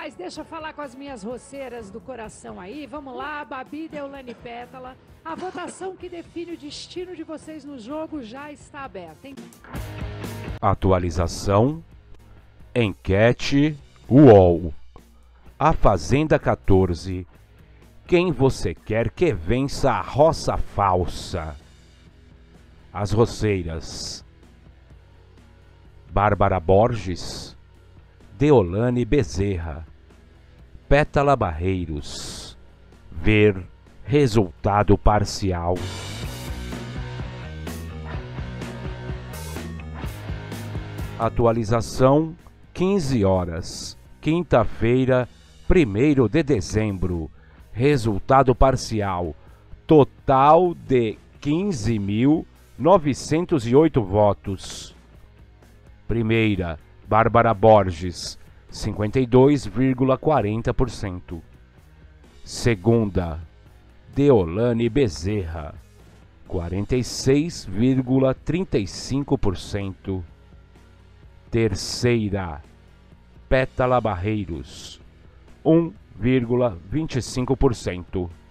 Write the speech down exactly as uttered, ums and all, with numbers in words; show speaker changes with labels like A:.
A: Rapaz, deixa eu falar com as minhas roceiras do coração aí. Vamos lá, Babi, Deolane e Pétala. A votação que define o destino de vocês no jogo já está aberta, hein?
B: Atualização. Enquete U O L. A Fazenda quatorze. Quem você quer que vença a roça falsa? As roceiras: Bárbara Borges, Deolane Bezerra, Pétala Barreiros. Ver resultado parcial. Atualização: quinze horas, quinta-feira, primeiro de dezembro. Resultado parcial: total de quinze mil novecentos e oito votos. Primeira, Bárbara Borges, cinquenta e dois vírgula quarenta por cento. Segunda, Deolane Bezerra, quarenta e seis vírgula trinta e cinco por cento. Terceira, Pétala Barreiros, um vírgula vinte e cinco por cento.